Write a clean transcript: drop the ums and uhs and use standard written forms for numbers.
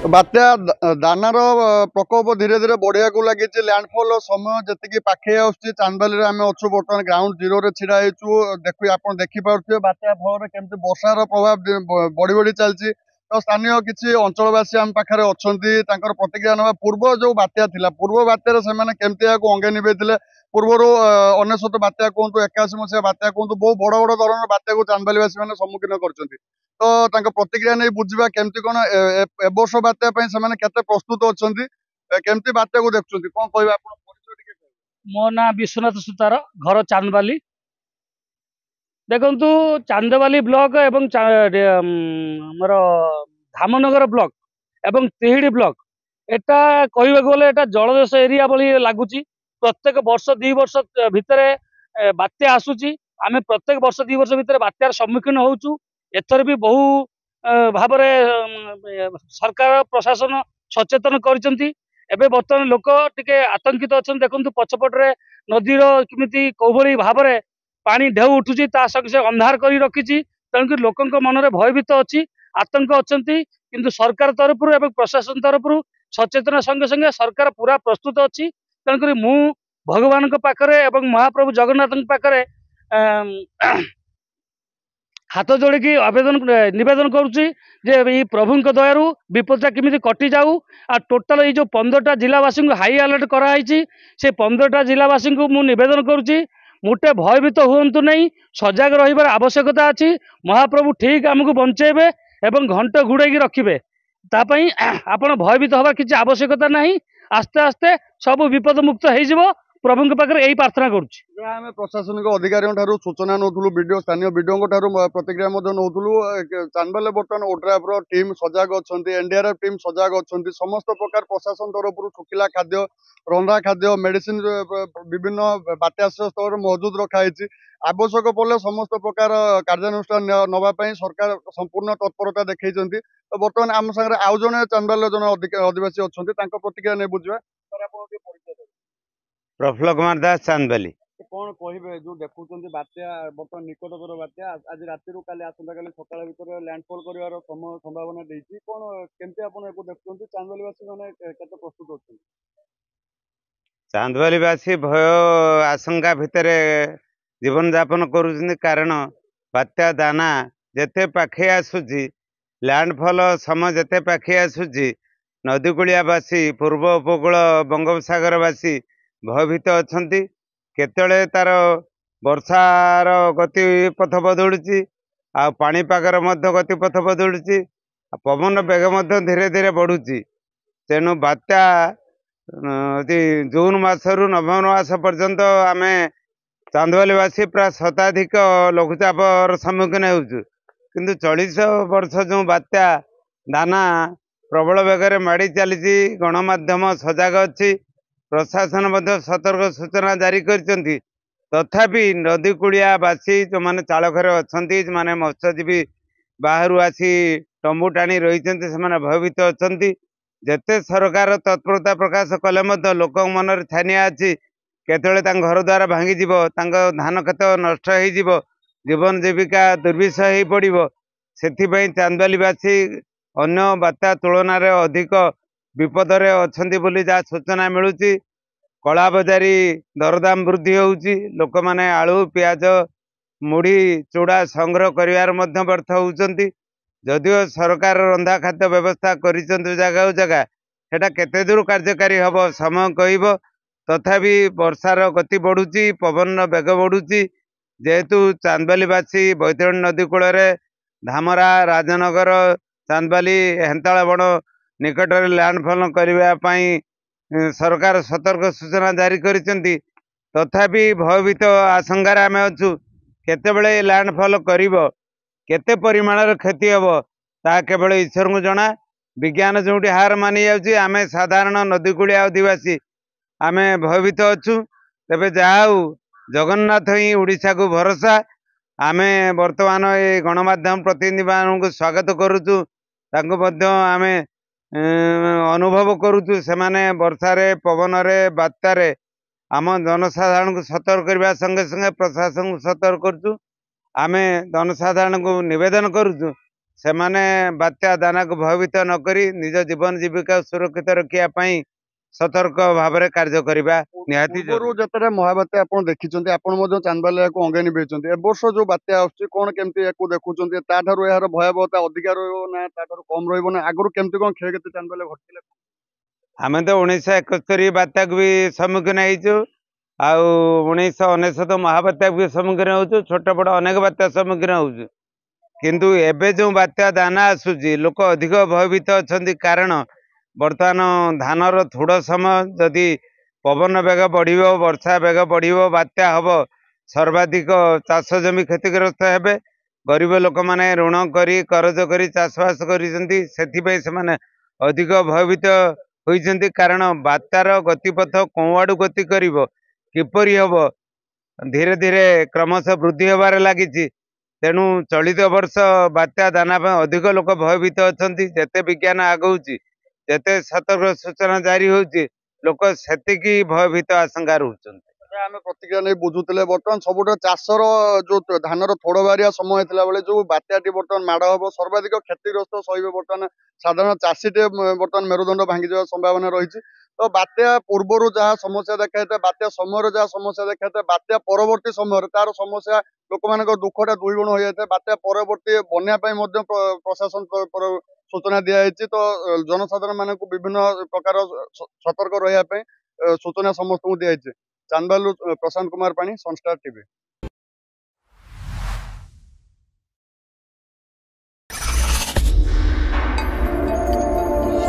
बात्या दानार प्रकोप धीरे धीरे बढ़िया लगी लैंडफॉल समय जी पाखे चांदबाली आम अच्छु बर्तमान ग्राउंड जीरो रे छिड़ा देखिए आप देखिपे बात्या फल केमती वर्षार प्रभाव बढ़ी बढ़ी चलती तो स्थानीय किसी अंचलवासी आम पाखे अच्छा प्रतिक्रिया ना पूर्व जो बात्या थिला पूर्व बात्यार से केमती अंगे निभे पूर्वर अनेशत बात्या कहतु 81 मसीहा बात्या कहतु बहुत बड़ बड़ धरण बात्या को चांदबालीवासी मैंने सम्मुखीन कर तो प्रतिक्रिया नहीं बुझा केमती कौन ए वर्ष बात्या केते प्रस्तुत अच्छा केमती बात्या को देखुं कौन कह मो ना विश्वनाथ सुतार घर चांदबाली देखु चांदबाली ब्लॉक एवं मोर धामनगर ब्लॉक एवं तिहिड़ी ब्लॉक एटा कहवा गले एटा जलदेश एरिया भली लगुच प्रत्येक वर्ष 2 वर्ष भितर बात्या आसूची आमे प्रत्येक वर्ष 2 वर्ष भितर बात्यार सम्मुखीन होचु एथर भी बहु भाव सरकार प्रशासन सचेतन करचंती एबे बर्तमान लोक टिके आतंकित अच्छा देखु पछपटे नदीर किमिति कौभली भाव में पानी ढेउ उठुची ता संगे अंधार कर रखी तेणुक लोकों मनरे भयभीत अच्छी आतंक अच्छा किंतु सरकार तरफ एवं प्रशासन तरफ सचेतन संगे संगे सरकार पूरा प्रस्तुत अच्छी तेणुक मु भगवान पाखरे एवं महाप्रभु जगन्नाथ पाखरे हाथ जोड़ी आवेदन निवेदन करुच्ची प्रभु दयारू विपदा किमिति कटि जाऊ आ टोटाल ये जो 15टा जिलावासी को हाई अलर्ट कराई से 15टा जिलावासी को मु निवेदन करुच्ची मुटे भयभीत हुंतु नहीं सजग रही आवश्यकता अच्छी महाप्रभु ठीक आमको बंचेबे एवं घंट घुड़े रखिए तापाई आपण भयभीत हवा किसी आवश्यकता नहीं आस्ते आस्ते सब विपद मुक्त हो प्रभु पाखे यही प्रार्थना करुँ प्रशासनिक अधिकारी सूचना नौलु वीडियो स्थानीय वीडियो प्रतिक्रिया नौलु चांदबाली बर्तमान ओड्राफ्र टीम सजग अच्छा एनडीआरएफ टीम सजग अच्छा समस्त प्रकार प्रशासन तरफ शुखिला खाद्य रंधा खाद्य मेडिसिन विभिन्न बात्याश्रय स्थल मौजूद रखाई आवश्यक पड़े समस्त प्रकार कार्यानुष्ठान नापी सरकार संपूर्ण तत्परता देखते तो बर्तमान आम सागर आउ जड़े चांदबाली जन आदिवासी अच्छा प्रतिक्रिया नहीं बुझा प्रफुल्ल कुमार दास चांदबाली कौन कहे जो देखुं बात्या बर्तमान निकटतर बात्या आज राति काली आसंता काली सकाळ भितर लैंडफॉल कर संभावना देती कौन केमती आप देखुं चांदबालीवासी मैंने केते प्रस्तुत अच्छा चांदबालीवासी भय आशंका भितर जीवन यापन करुछन्ति कारण बात्या दाना जेते पाखे आसुची लैंडफॉल समय जेते पाखे आसुची नदीकूलियावासी पूर्व उपकूल बंगोपसागरवासी भयभीत अच्छा केतले तार वर्षार गतिपथ बदलुची आ पाणीपागर गतिपथ बदलुची पवन बेग धीरे धीरे बढ़ुची तेणु बात्या जून मसरू नवेम्बर मास पर्यंत आम चांदबालीवासी प्राय शताधिक लघुचापर सम्मुखीन होचु किंतु 40 वर्ष जो बात्या दाना प्रबल बेगर माड़ी चली गणमाध्यम सजग अच्छी प्रशासन सतर्क सूचना जारी करछंती तथापि नदीकूलियावासी जो मैंने चालघर अच्छा जो मैंने मत्स्यजीवी बाहर आसी टंबू टाणी रही भयभीत अच्छा जेते सरकार तत्परता प्रकाश कले लोक मन छानिया अच्छी केतले घर द्वार भांगी धान खेत नष्ट हो जीवन जीविका दुर्विषह हो पड़ो से चांदबालीवासी अन्य बात्या तुलन अधिक विपदरे अच्छा बोली जहाँ सूचना मिलूची कला बजारी दरदाम वृद्धि होउची लोक माने आलू प्याज मुढ़ी चूड़ा संग्रह करिवार मध्य व्यर्थ होउचंती जदिओ सरकार रंधा खाद्य व्यवस्था करिसंत जगह जगह सेटा केते दूर कार्यकारी हब समय कहब तथापि वर्षार गति बढ़ुची पवन बेग बढ़ुची जेहेतु चांदबालीवासी बैतरणी नदी कूल धामरा राजनगर चांदबाली हेन्ताल बण निकट लैंडफॉल करने सरकार सतर्क सूचना जारी करिसेंती तथापि भयभीत आशंकार आम अच्छु केतेबेले लैंडफॉल करिवो केते परिमाणर क्षति हम ता केवल ईश्वर को जना विज्ञान जोटी हार मानि जाउची आमे साधारण नदीकूलिया आदिवासी आमे भयभीत अच्छु तेबे जाऊ जगन्नाथ ही ओडिशा को भरोसा आमे वर्तमान ये गणमाध्यम प्रतिनिधि मान को स्वागत करुचु तांको मध्य आमे अनुभव करुचु से माने वर्षारे पवनरे बात्यारे आम जनसाधारण को सतर्क करने संगे संगे प्रशासन को सतर्क करुचु आमे जनसाधारण को निवेदन करुचु ସେମାନେ ବାତ୍ୟା ଦାନାକୁ ଭୟଭୀତ ନ କରି ନିଜ ଜୀବନ ଜୀବିକା ସୁରକ୍ଷିତ ରଖିବା ପାଇଁ ସତର୍କ ଭାବରେ କାର୍ଯ୍ୟ କରିବା ନିହାତି ପୂର୍ବରୁ ଜରୁରୀ। ଯେତେବେଳେ ମହାବାତ୍ୟା ଆପଣ ଦେଖିଛନ୍ତି, ଆପଣ ମଧ୍ୟ ଚାନ୍ଦବାଲି ଏହାକୁ ଅଙ୍ଗେ ନିଭେଇଛନ୍ତି। ଏ ବର୍ଷ ଯୋଉ ବାତ୍ୟା ଆସୁଛି କଣ କେମିତି ୟାକୁ ଦେଖୁଛନ୍ତି? ତାଠାରୁ ଏହାର ଭୟାବହତା ଅଧିକା ରହିବ ନା ତାଠାରୁ କମ ରହିବ ନା ଆଗରୁ କେମିତି କଣ କ୍ଷୟକ୍ଷତି ଚାନ୍ଦବାଲି ଘଟିଥିଲା? ଆମେ ତ 1971 ବାତ୍ୟାକୁ ବି ସମ୍ମୁଖୀନ ହେଇଛୁ, ଆଉ 1999 ମହାବାତ୍ୟାକୁ ବି ସମ୍ମୁଖୀନ ହଉଛୁ, ଛୋଟ ବଡ଼ ଅନେକ ବାତ୍ୟା ସମ୍ମୁଖୀନ ହଉଛୁ। କିନ୍ତୁ ଏବେ ଯୋଉ ବାତ୍ୟା ଦାନା ଆସୁଛି ଲୋକ ଅଧିକ ଭୟଭୀତ ଅଛନ୍ତି, କାରଣ ବର୍ତ୍ତମାନ ଧାନର ଥୋଡ଼ ସମୟ ଯଦି ପବନ ବେଗ ବଢିବ, ବର୍ଷା ବେଗ ବଢିବ, ବାତ୍ୟା ହବ, ସର୍ବାଧିକ ଚାଷ ଜମି କ୍ଷତିଗ୍ରସ୍ତ ହେବେ। ଗରିବ ଲୋକମାନେ ଋଣ କରି କରଜ କରି ଚାଷବାସ କରିଛନ୍ତି, ସେଥିପାଇଁ ସେମାନେ ଅଧିକ ଭୟଭୀତ ହୋଇଛନ୍ତି। କାରଣ ବାତ୍ୟାର ଗତିପଥ କୋଉ ଆଡୁ ଗତି କରିବ, କିପରି ହବ, ଧୀରେ ଧୀରେ କ୍ରମଶଃ ବୃଦ୍ଧି ହେବାରେ ଲାଗିଛି। ତେଣୁ ଚଳିତ ବର୍ଷ ବାତ୍ୟା ଦାନା ପାଇଁ ଅଧିକ ଲୋକ ଭୟଭୀତ ଅଛନ୍ତି। ଯେତେ ବିଜ୍ଞାନ ଆଗଉଛି, ଯେତେ ସତର୍କ ସୂଚନା ଜାରି ହଉଛି, ଲୋକ ସେତିକି ଭୟଭୀତ ଆଶଙ୍କା ରହୁଛନ୍ତି। ଆମେ ପ୍ରତିକ୍ରିୟା ନେଇ ବୁଝୁଥିଲେ। ବର୍ତ୍ତମାନ ସବୁଠୁ ଚାଷର ଯୋଉ ଧାନର ଥୋଡ଼ ବାହାରିବା ସମୟ ଥିଲା ବେଳେ ଯୋଉ ବାତ୍ୟାଟି ବର୍ତ୍ତମାନ ମାଡ଼ ହବ, ସର୍ବାଧିକ କ୍ଷତିଗ୍ରସ୍ତ ସହିବେ ବର୍ତ୍ତମାନ ସାଧାରଣ ଚାଷୀଟେ। ବର୍ତ୍ତମାନ ମେରୁଦଣ୍ଡ ଭାଙ୍ଗିଯିବାର ସମ୍ଭାବନା ରହିଛି। ତ ବାତ୍ୟା ପୂର୍ବରୁ ଯାହା ସମସ୍ୟା ଦେଖାଯାଇଥାଏ, ବାତ୍ୟା ସମୟରେ ଯାହା ସମସ୍ୟା ଦେଖାଯାଇଥାଏ, ବାତ୍ୟା ପରବର୍ତ୍ତୀ ସମୟରେ ତାର ସମସ୍ୟା ଲୋକମାନଙ୍କ ଦୁଃଖଟା ଦୁଇଗୁଣ ହୋଇଯାଇଥାଏ। ବାତ୍ୟା ପରବର୍ତ୍ତୀ ବନ୍ୟା ପାଇଁ ମଧ୍ୟ ପ୍ରଶାସନ ତରଫରୁ ସୂଚନା ଦିଆଯାଇଛି। ତ ଜନସାଧାରଣ ମାନଙ୍କୁ ବିଭିନ୍ନ ପ୍ରକାର ସତର୍କ ରହିବା ପାଇଁ ସୂଚନା ସମସ୍ତଙ୍କୁ ଦିଆଯାଇଛି। ଚାନ୍ଦବାଲିରୁ ପ୍ରଶାନ୍ତ କୁମାର ପାଣି, ସନଷ୍ଟାର ଟିଭି।